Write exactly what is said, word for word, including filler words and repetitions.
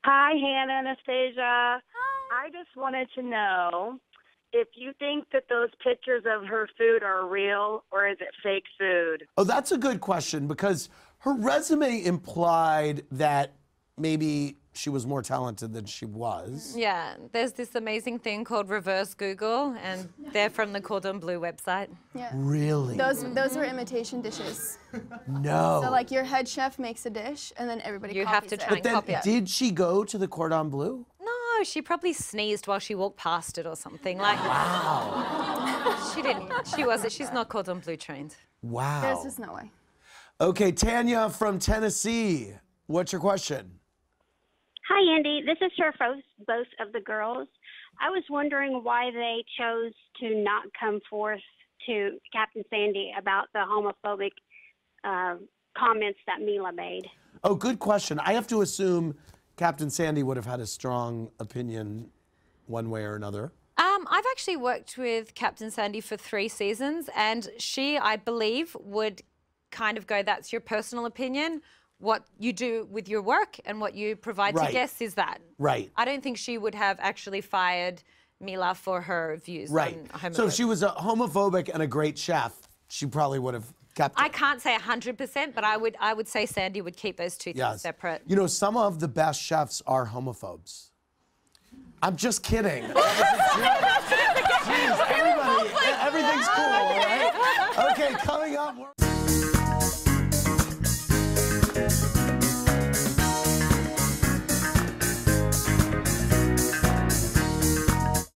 Hi, Hannah, Anastasia. Hi. I just wanted to know if you think that those pictures of her food are real or is it fake food? Oh, that's a good question because her resume implied that maybe she was more talented than she was. Yeah, there's this amazing thing called reverse Google, and they're from the Cordon Bleu website. Yeah. Really? Those those were imitation dishes. No. So like your head chef makes a dish, and then everybody You copies have to it. try But and then, copy it. did she go to the Cordon Bleu? No, she probably sneezed while she walked past it or something. Like, Wow. she didn't. She wasn't. She's not Cordon Bleu trained. Wow. There's just no way. Okay, Tanya from Tennessee. What's your question? Hi, Andy. This is for both of the girls. I was wondering why they chose to not come forth to Captain Sandy about the homophobic uh, comments that Mila made. Oh, good question. I have to assume Captain Sandy would have had a strong opinion one way or another. Um, I've actually worked with Captain Sandy for three seasons, and she, I believe, would kind of go, that's your personal opinion. What you do with your work and what you provide Right. to guests is that. Right. I don't think she would have actually fired Mila for her views Right. on homophobia. So if she was a homophobic and a great chef, she probably would have kept it. I can't say one hundred percent, but I would I would say Sandy would keep those two things Yes. separate. You know, some of the best chefs are homophobes. I'm just kidding. Jeez, everybody, everything's cool, all right? Okay, coming up.